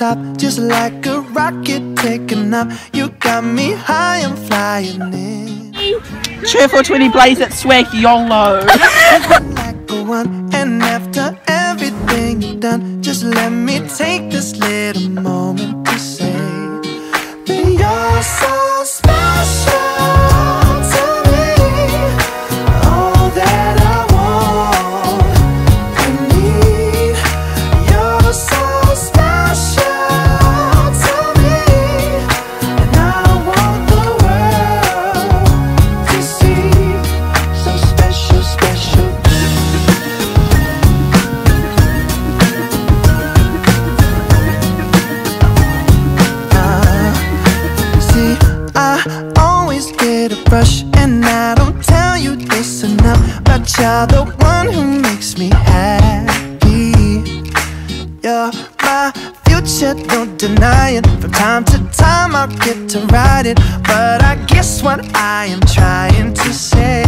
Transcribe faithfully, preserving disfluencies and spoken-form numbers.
stop, just like a rocket taking up. You got me high, I'm flying in. Two four twenty blaze it, swag YOLO. Like a one, and after everything you've done, just let me take this little moment to say that you're so special to me. All that I want and need. You're so special to me, and I want the world to see. So special, special. I always get a rush, and I don't tell you this enough, but you're the one who makes me happy. You're my future, no denying. From time to time I'll get to ride it, but I guess what I am trying to say